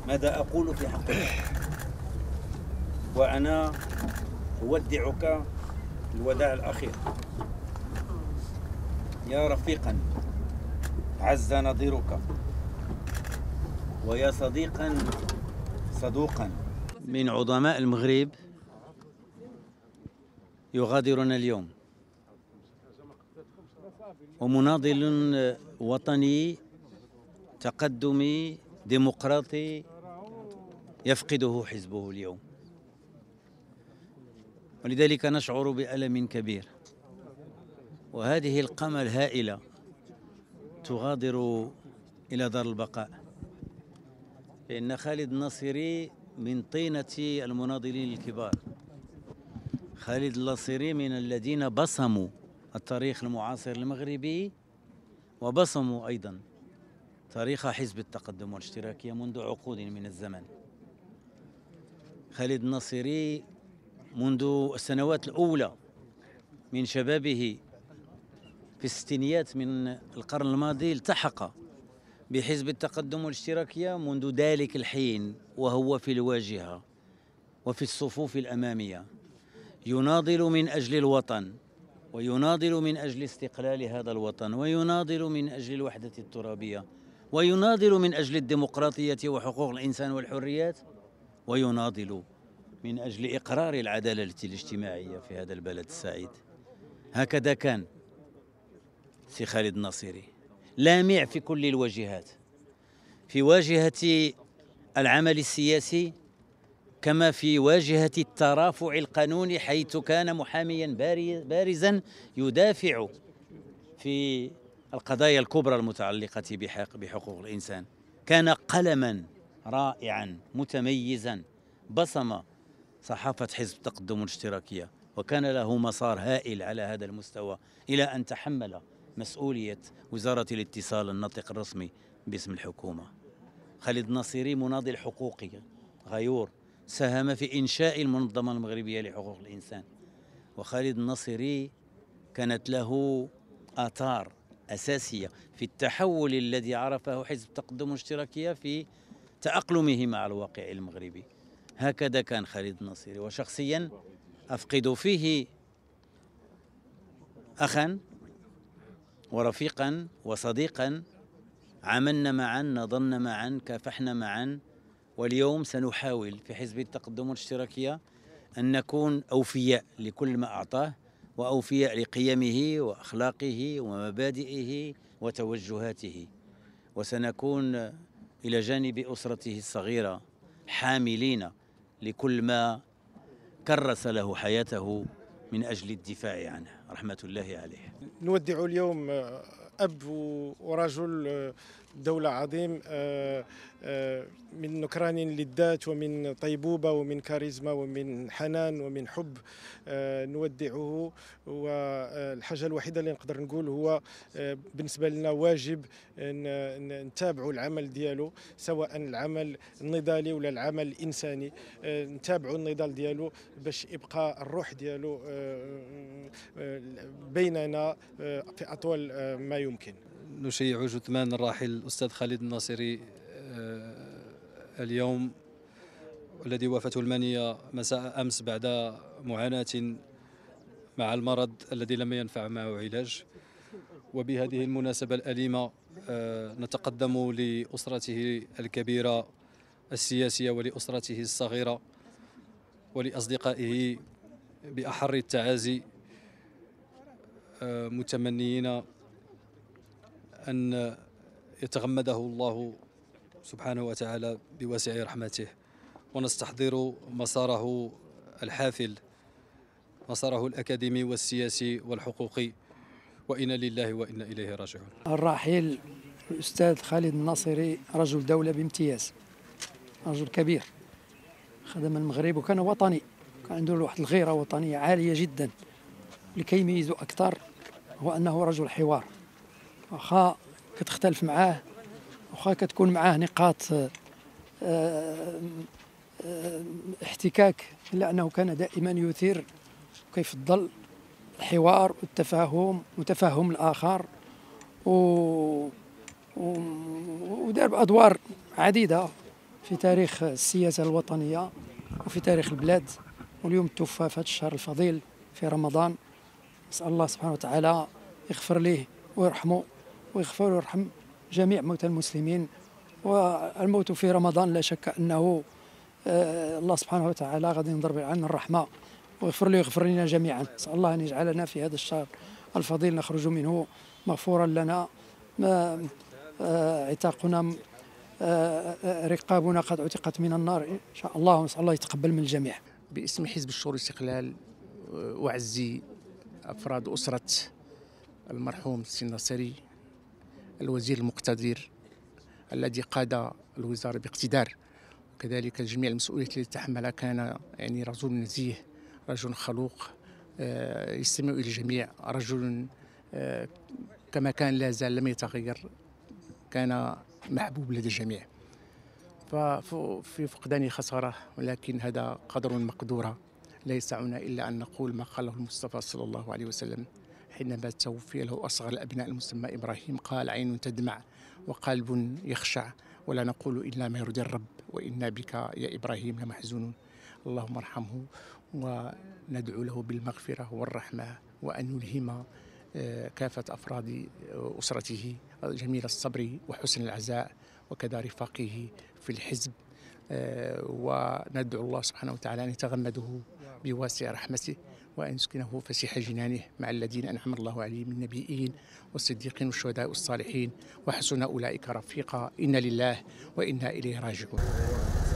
ماذا أقول في حقك؟ وأنا أودعك الوداع الأخير يا رفيقا عز نظيرك، ويا صديقا صدوقا. من عظماء المغرب يغادرنا اليوم، ومناضل وطني تقدمي ديمقراطي يفقده حزبه اليوم، ولذلك نشعر بألم كبير. وهذه القامة الهائلة تغادر إلى دار البقاء، لأن خالد الناصري من طينة المناضلين الكبار. خالد الناصري من الذين بصموا التاريخ المعاصر المغربي، وبصموا أيضا تاريخ حزب التقدم والاشتراكية منذ عقود من الزمن. خالد الناصري منذ السنوات الأولى من شبابه في الستينيات من القرن الماضي التحق بحزب التقدم والاشتراكية منذ ذلك الحين، وهو في الواجهة وفي الصفوف الأمامية، يناضل من أجل الوطن، ويناضل من أجل استقلال هذا الوطن، ويناضل من أجل الوحدة الترابية، ويناضل من أجل الديمقراطية وحقوق الإنسان والحريات، ويناضل من أجل إقرار العدالة الاجتماعية في هذا البلد السعيد. هكذا كان سي خالد الناصري، لامع في كل الواجهات، في واجهة العمل السياسي كما في واجهة الترافع القانوني، حيث كان محاميا بارزا يدافع في القضايا الكبرى المتعلقة بحقوق الإنسان. كان قلما رائعا متميزا، بصم صحافة حزب التقدم والاشتراكية، وكان له مسار هائل على هذا المستوى إلى أن تحمل مسؤولية وزارة الاتصال الناطق الرسمي باسم الحكومة. خالد الناصري مناضل حقوقي غيور، ساهم في إنشاء المنظمة المغربية لحقوق الإنسان. وخالد الناصري كانت له آثار أساسية في التحول الذي عرفه حزب التقدم والاشتراكية في تأقلمه مع الواقع المغربي. هكذا كان خالد الناصري، وشخصيا أفقد فيه أخا ورفيقا وصديقا، عملنا معا، نضلنا معا، كافحنا معا. واليوم سنحاول في حزب التقدم والاشتراكية أن نكون أوفياء لكل ما أعطاه، وأوفياء لقيمه وأخلاقه ومبادئه وتوجهاته، وسنكون إلى جانب أسرته الصغيرة حاملين لكل ما كرس له حياته من أجل الدفاع عنه رحمة الله عليه. نودع اليوم أب ورجل دولة عظيم، من نكران للذات ومن طيبوبة ومن كاريزما ومن حنان ومن حب. نودعه، والحاجة الوحيدة اللي نقدر نقول هو بالنسبة لنا واجب نتابعوا العمل ديالو، سواء العمل النضالي ولا العمل الإنساني. نتابعوا النضال ديالو باش يبقى الروح ديالو بيننا في أطول ما يمكن. نشيع جثمان الراحل الأستاذ خالد الناصري اليوم، الذي وافته المنية مساء أمس بعد معاناة مع المرض الذي لم ينفع معه علاج. وبهذه المناسبة الأليمة نتقدم لأسرته الكبيرة السياسية ولأسرته الصغيرة ولأصدقائه بأحر التعازي، متمنيين أن يتغمده الله سبحانه وتعالى بواسع رحمته، ونستحضر مساره الحافل، مساره الأكاديمي والسياسي والحقوقي، وإنا لله وإنا إليه راجعون. الراحل الأستاذ خالد الناصري رجل دولة بامتياز، رجل كبير، خدم المغرب وكان وطني، كان عنده واحد الغيرة وطنية عالية جدا. لكي يميزه أكثر هو أنه رجل حوار، واخا كتختلف معاه، واخا كتكون معاه نقاط احتكاك، إلا أنه كان دائما يثير وكيفضل الحوار والتفاهم وتفهم الآخر، ودار بأدوار عديدة في تاريخ السياسة الوطنية وفي تاريخ البلاد. واليوم توفى في هذا الشهر الفضيل في رمضان. نسأل الله سبحانه وتعالى يغفر ليه ويرحمه ويغفر ويرحم جميع موتى المسلمين. والموت في رمضان لا شك أنه الله سبحانه وتعالى غادي ينظر عن الرحمة ويغفر له ويغفر لنا جميعا. نسأل الله أن يجعلنا في هذا الشهر الفضيل نخرج منه مغفورا لنا، عتاقنا رقابنا قد عتقت من النار إن شاء الله. ونسأل الله يتقبل من الجميع. باسم حزب الشورى والاستقلال أعزي أفراد أسرة المرحوم السي الناصري، الوزير المقتدر الذي قاد الوزارة باقتدار، وكذلك جميع المسؤوليات التي تحملها. كان يعني رجل نزيه، رجل خلوق، يستمع إلى الجميع، رجل كما كان لا زال لم يتغير، كان محبوب لدى الجميع. ففي فقدانه خسارة، ولكن هذا قدر مقدورة. لا يسعنا إلا أن نقول ما قاله المصطفى صلى الله عليه وسلم حينما توفي له أصغر الأبناء المسمى إبراهيم، قال: عين تدمع وقلب يخشع، ولا نقول إلا ما يرضي الرب، وإنا بك يا إبراهيم لمحزونون. اللهم ارحمه وندعو له بالمغفرة والرحمة، وأن يلهم كافة أفراد أسرته جميل الصبر وحسن العزاء، وكذا رفاقه في الحزب. وندعو الله سبحانه وتعالى أن يتغمده بواسع رحمته، وأن يسكنه فسيح جنانه مع الذين أنعم الله عليهم من النبيين والصديقين والشهداء والصالحين، وحسن أولئك رفيقا. إنا لله وإنا إليه راجعون.